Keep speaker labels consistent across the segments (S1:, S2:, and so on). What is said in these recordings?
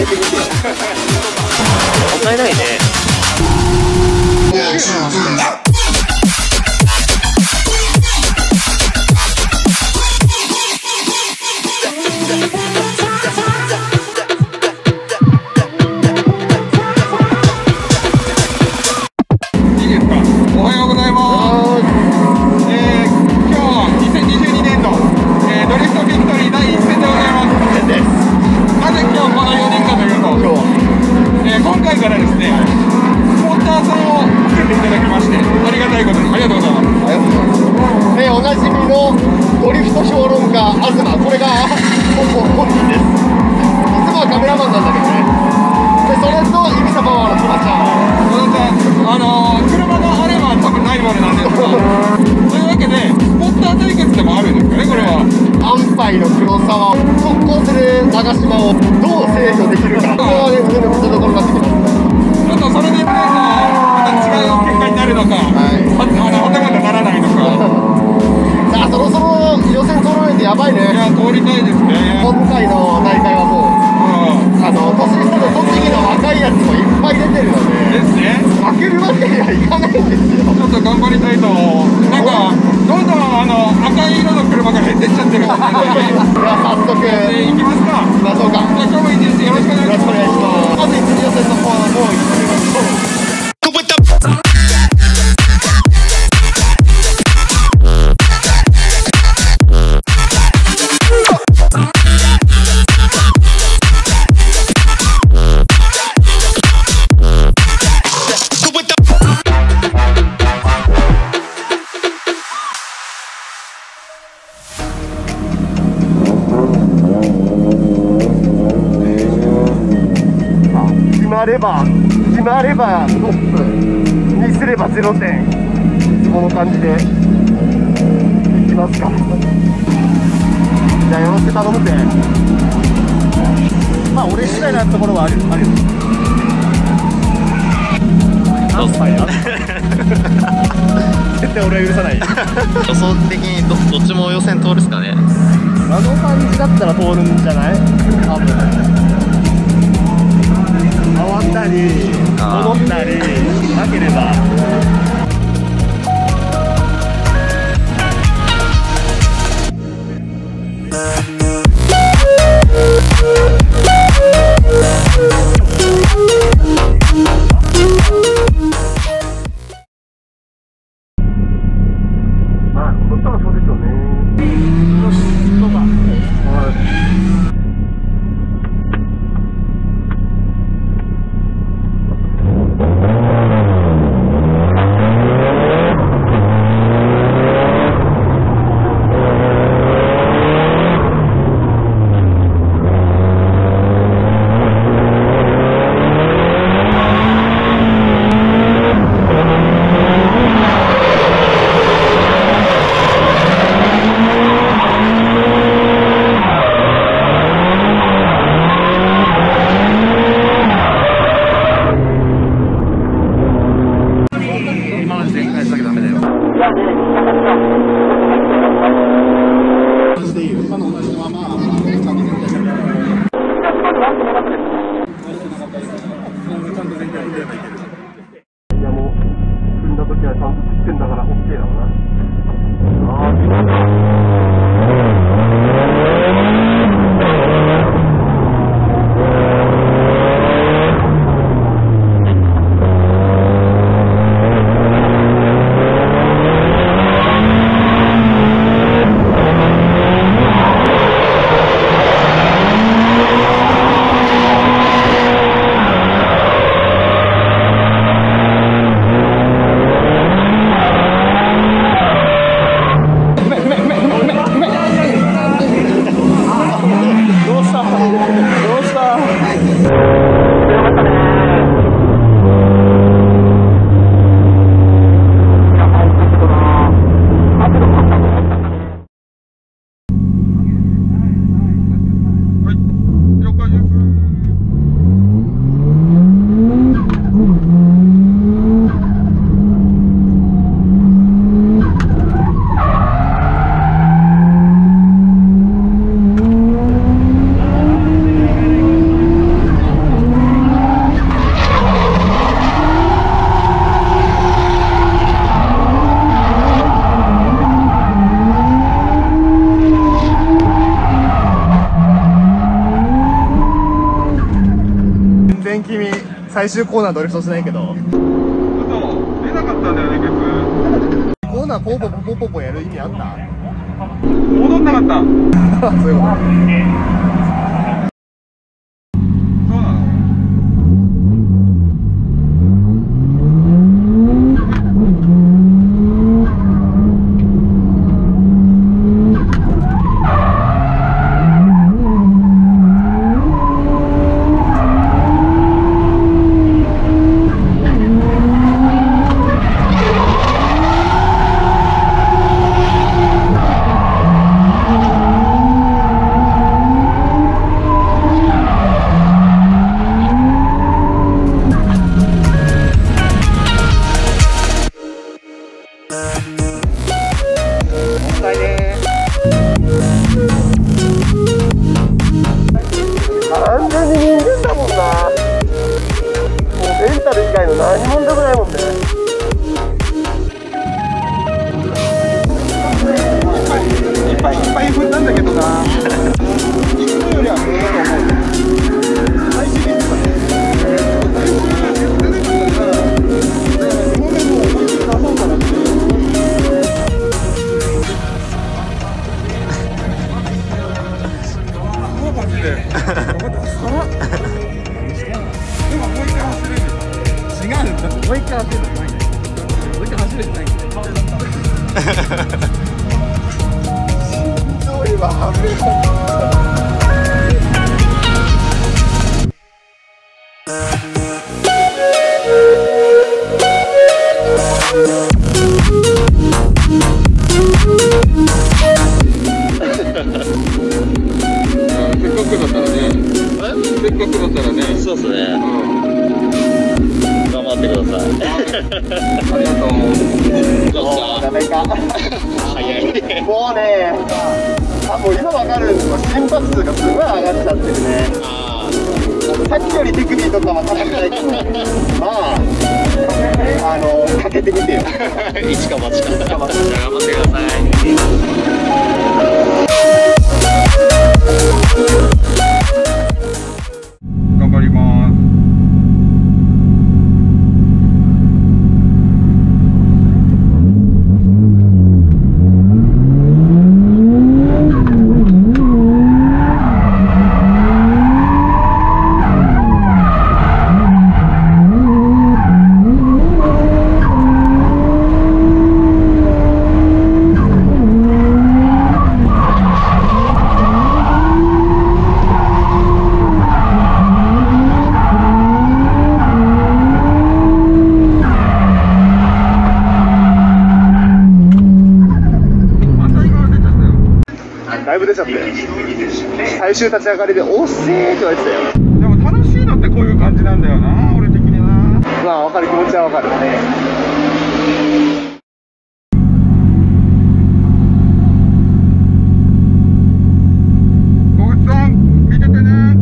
S1: てみてよ。もったいないね。
S2: の黒沢を速攻する長島をどう制御できるか、ここはね、腕の見せ所になってきます。
S3: ちょっとそれでまた違う結果になるのか、はたまたならないのか。
S2: さあ、そろそろ予選通らないとやばいね。
S3: いや、通りたいですね。
S2: 今回の大会はもう、年下の栃木の若いやつもいっぱい出てるので、
S3: ですね。
S2: 負けるわけにはいかないんですよ。
S3: ちょっと頑張りたいと、なんか、どんどん赤い色の車が減ってっちゃってるんで、で
S2: は早速、
S3: 行きますか。
S2: 行きましょうか。
S3: じゃあ今日も一日よろしくお願いします。
S2: まず一次予選の方はもう行ってみましょう。決まればトップにすれば0点、この感じでいきますか。じゃあよろしく頼むぜ。まあ俺次第なところはあるよ。何歳や絶対俺は許さない
S1: 予想的にどっちも予選通るっすかね。
S2: あの感じだったら通るんじゃない？多分回ったり戻ったりなければ。まあそしたらそうでしょうね。そうだ。 最終コーナードリフトしないけど、
S3: 嘘、出なかったんだよね、ケ
S2: コーナーポンポンポンポンポンポンやる意味あった？
S3: ツ。戻んなかった。
S2: そういうこと。
S3: そうなの？
S2: 完全に人間だもんな。もうメンタル以外の何もんでもないもんね。
S3: いっぱい踏んだんだけどな。いつもよりは踏んだと思う。最終的にはね。
S1: そうっすね。頑張ってください。
S3: ありがとう。
S1: どうっすか？
S2: ダメか。
S1: 早い。
S2: もうね、もう今わかるんですよ。心拍数がすごい上がっちゃってるね。さっきより手首とかは硬くないけど、まあ、かけてみてよ。
S1: 一か八か。頑張ってください。
S3: 頑張ります。
S2: だいぶ出ちゃって、最終立ち上がりでおっせーって言われてたよ。
S3: でも楽しいのってこういう感じなんだよな、俺的にな。
S2: まあ分かる、気持ちは分かるね。
S3: 小口さん見ててね。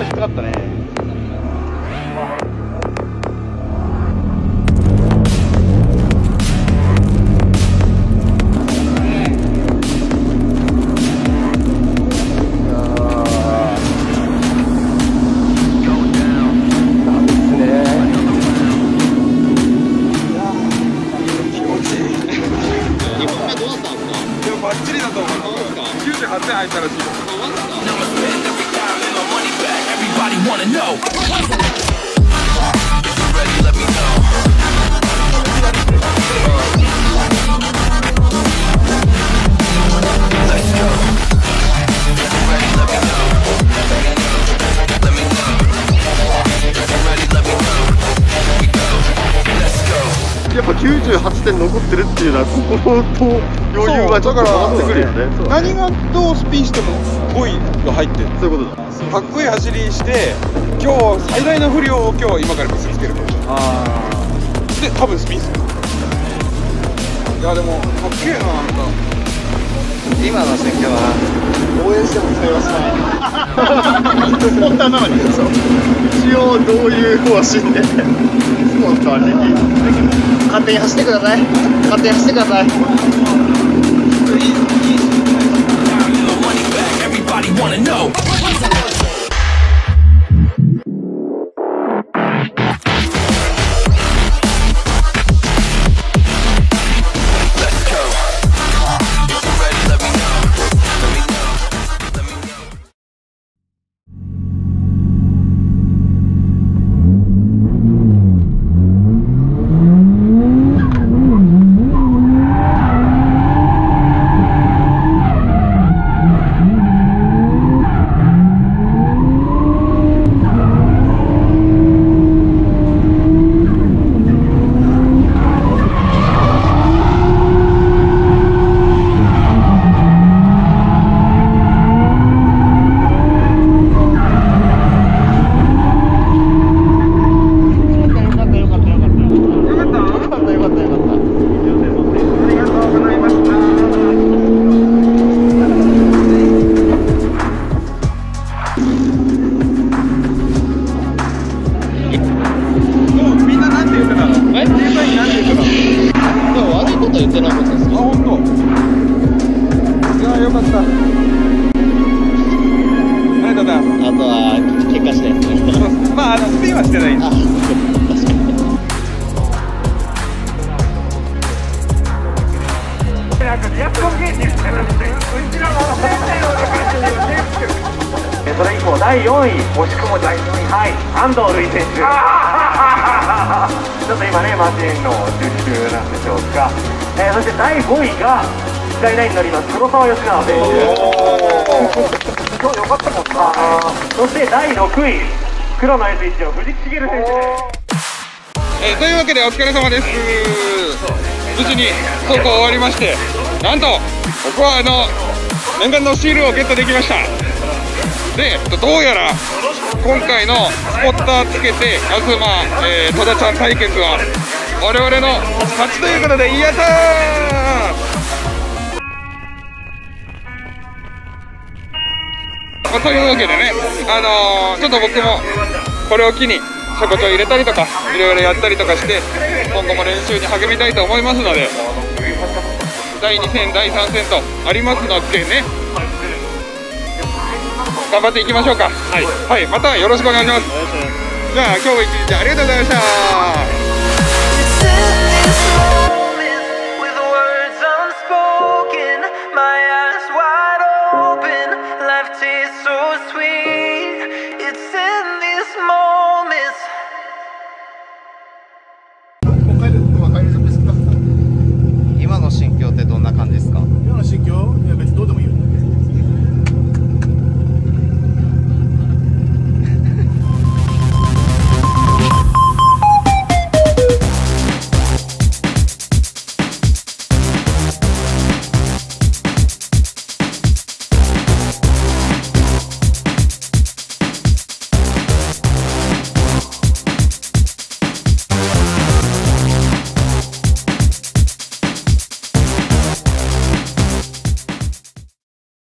S3: きつかったね。98点入ったらしい。
S2: やっぱ98点残ってるっていうのは心と余裕がちょっと変わってくるよね。
S3: 何がどうスピンしても5位が入ってる。
S2: そういうことだ。
S3: かっこいい走りして今日最大の不良を今日今から見せつけると。で多分スピンする。いやでもかっけえな。なんか
S1: 今の心境は
S2: 応援しても使いますね。スポンターなのにそう一応どういう方針でスポンターに勝手に走ってください。勝手に走ってください。
S1: 言ってなかったですか？
S3: あ、本当。いや、よかった。ありがとうございます。
S1: あとは結果して
S3: まあ、スピンはしてないんです。
S1: 確かに。
S4: それ以降第4位、惜しくも第4位、はい、安藤瑠衣選手。ちょっと今ね、マシンの中なんでしょうか。そして第5位がスカイラインに乗ります黒沢義直選手。今日良かったもんな。そして第6位、黒の S1 の藤木茂選手です。
S3: というわけでお疲れ様です。無事に走行終わりまして、なんと僕は念願のシールをゲットできました。で、どうやら今回のスポッターつけて東戸田ちゃん対決は我々の勝ちということで、やったー。というわけでね、ちょっと僕もこれを機に車庫帳入れたりとかいろいろやったりとかして、今後も練習に励みたいと思いますので、第2戦第3戦とありますのでね、頑張っていきましょうか。はい、はい、またよろしくお願いします。じゃあ今日も一日ありがとうございました。
S1: 今の心境ってどんな感じですか？
S5: 今の心境、